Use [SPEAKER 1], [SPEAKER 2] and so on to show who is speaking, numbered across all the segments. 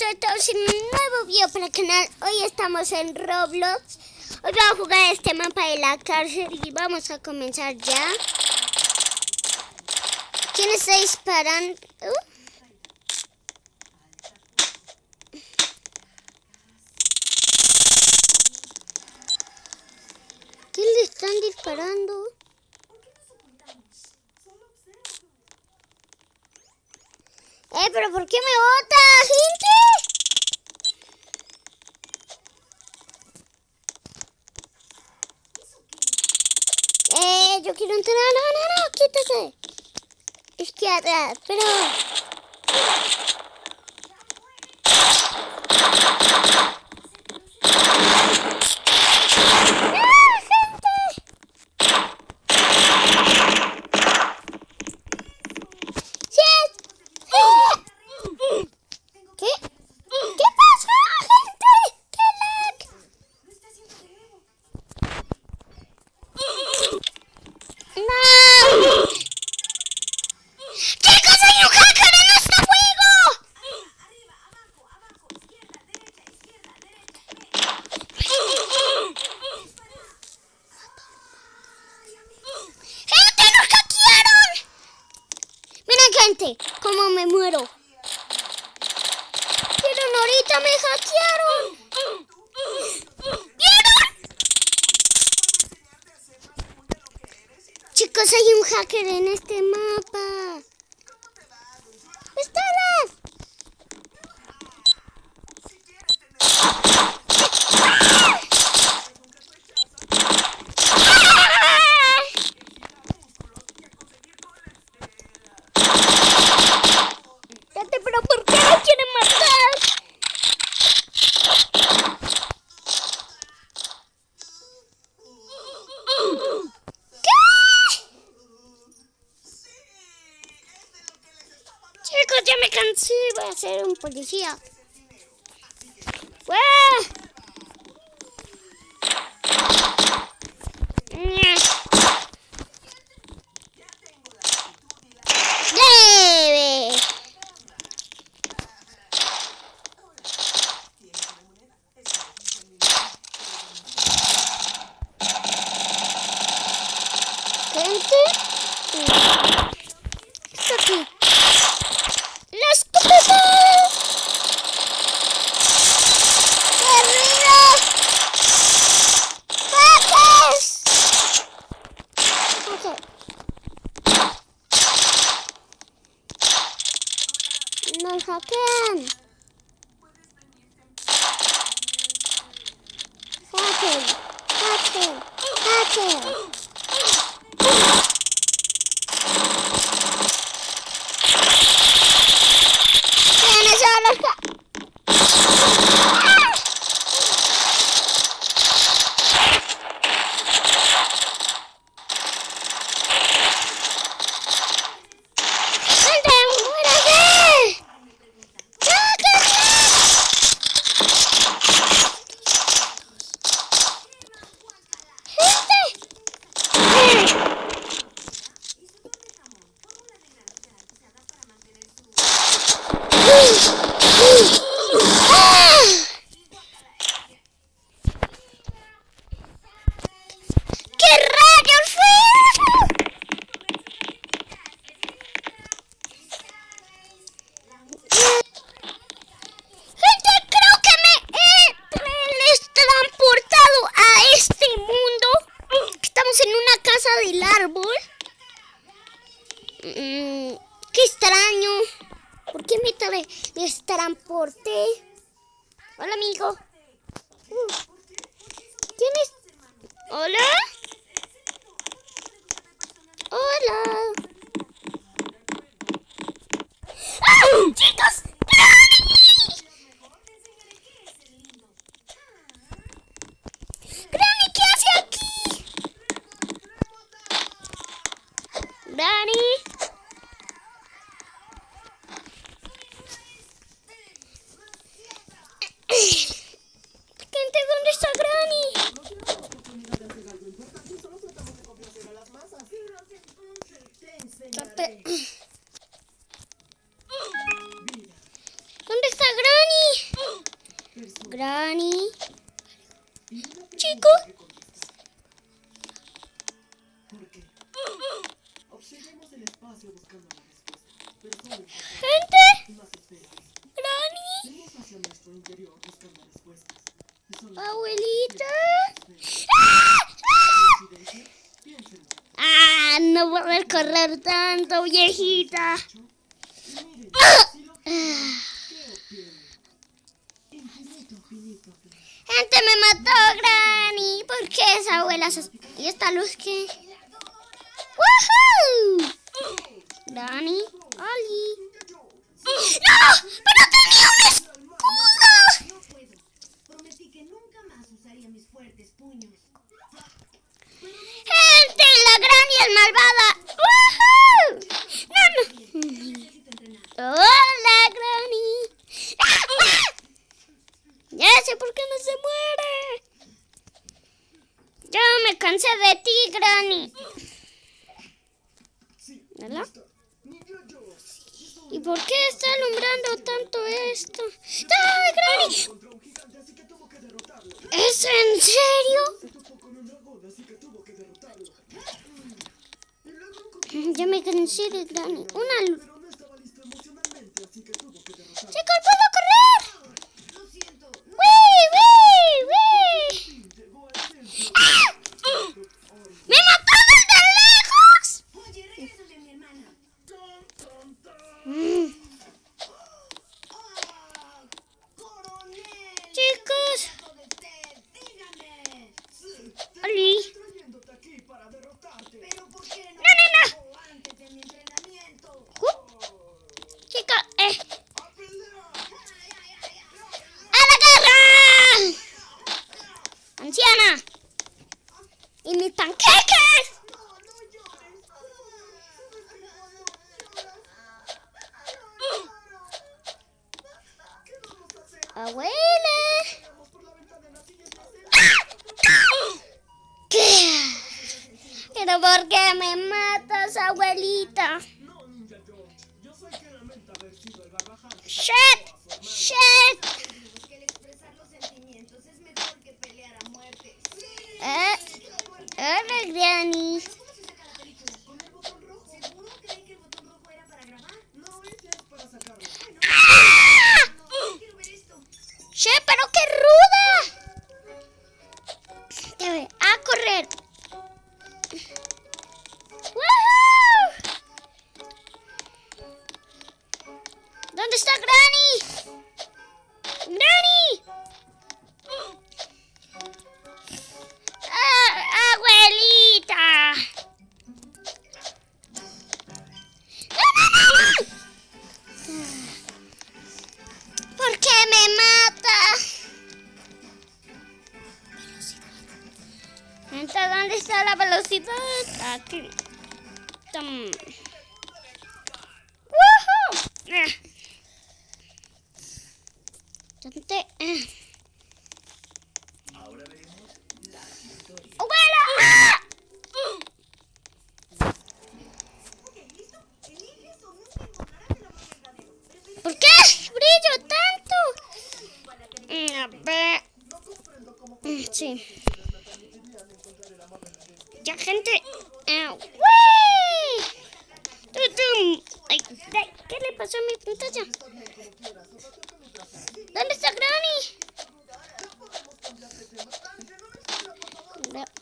[SPEAKER 1] a todos en un nuevo video para el canal. Hoy estamos en Roblox. Hoy vamos a jugar este mapa de la cárcel y vamos a comenzar ya. ¿Quién está disparando? ¿Quién le están disparando? ¿Pero por qué me bota, gente? Yo quiero entrar. No, quítese. Es que atrás, pero... ¿Cómo me muero? Pero ahorita me hackearon. ¿Vieron? Chicos, hay un hacker en este mapa. ¡Espera! ¿Pero por qué me quieren matar? ¿Qué? Chicos, ya me cansé. Voy a ser un policía. Está aquí. ¡La escopeta! ¡Arriba! ¡Hackers! Okay. ¡Nos hackean! ¡Hacker! Del árbol. Qué extraño. ¿Por qué me teletransporté? Hola, amigo. ¿Tienes? Hola. Hola. ¡Ah! ¡Chicos! Granny. Gente, ¿dónde está Granny? Granny. Chicos. Gente. Granny. Abuelita. No voy a poder correr tanto, viejita. Gente, me mató Granny. ¿Por qué esa abuela? ¿Y esta luz qué? ¡Woohoo! Granny, Oli. ¡No! ¡Pero tenía un escudo!
[SPEAKER 2] No puedo. Prometí que nunca más usaría mis fuertes puños.
[SPEAKER 1] ¡Gente! ¡La Granny es malvada! ¡Woohoo! ¡No!
[SPEAKER 2] Necesito entrenar.
[SPEAKER 1] ¡Hola, Granny! Ya sé por qué no se muere. Ya me cansé de ti, Granny. ¿Verdad? ¿Y por qué está alumbrando tanto esto? ¡Ah, Granny! ¿Es en serio? Ya me cansé de Granny. Una luz. ¡Chicos, puedo correr!
[SPEAKER 2] Lo siento.
[SPEAKER 1] ¡Wii, wii, wii! ¡Ah! ¡Me mató desde lejos!
[SPEAKER 2] Oye, regrésame a mi hermana. ¡Coronel!
[SPEAKER 1] Chicos.
[SPEAKER 2] ¿Dónde estés? Dígame.
[SPEAKER 1] Oli.
[SPEAKER 2] Trayéndote aquí para derrotarte. Pero ¿por qué no?
[SPEAKER 1] No, no, no.
[SPEAKER 2] Antes de mi entrenamiento.
[SPEAKER 1] Chicos, ¡a la guerra! ¡Anciana! ¡Y mis panqueques! ¡Abuela! ¿Qué? ¿Pero por qué me matas, abuelita? ¡Shit! ¡Shit!
[SPEAKER 2] Que el expresar los sentimientos es mejor que pelear a muerte.
[SPEAKER 1] Hola, Granny.
[SPEAKER 2] ¿Cómo se saca la película? ¿Con el botón rojo? ¿Seguro creí que el botón rojo era para grabar? No, ese es para sacarlo. No, quiero ver esto.
[SPEAKER 1] ¡Shit, pero qué ruda! Te voy a correr. ¡Woohoo! ¿Dónde está Granny? ¡Granny! ¡Abuelita! ¡No, no, no! ¿Por qué me mata? Entonces, ¿dónde está la velocidad? Aquí. ¡Woohoo! ¿Dónde? ¡Abuela! ¡Ah! ¿Por qué brillo tanto? A ver. Sí. Ya, gente. ¡Uy! ¡Tutum! Ay, ¿qué le pasó a mi pantalla? ¿Dónde está Granny? No.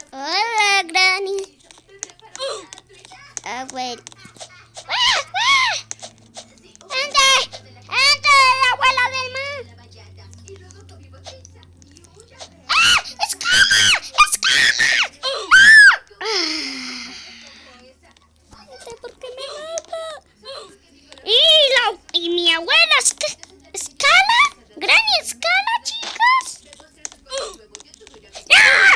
[SPEAKER 1] Hola, Granny. Abuela. ¡Ente! ¡Ente! ¡La abuela del mar! ¡Ah! ¡Escala! ¡Escala! ¿Por qué me mata? Y mi abuela escala. Granny escala, chicas. ¡Ah!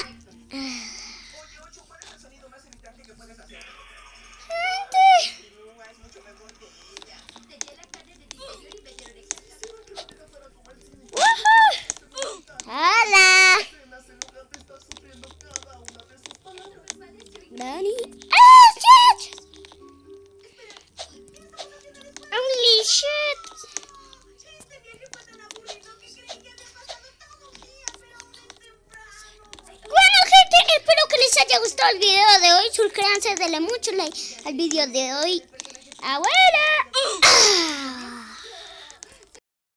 [SPEAKER 1] Hola. Granny. ¡Ah, shit! Holy shit.
[SPEAKER 2] Este viaje fue tan aburrido que creí que había pasado todo un día, pero aún es temprano.
[SPEAKER 1] Bueno, gente, espero que les haya gustado el video de hoy. Suscríbanse, denle mucho like al video de hoy. ¡Abuela!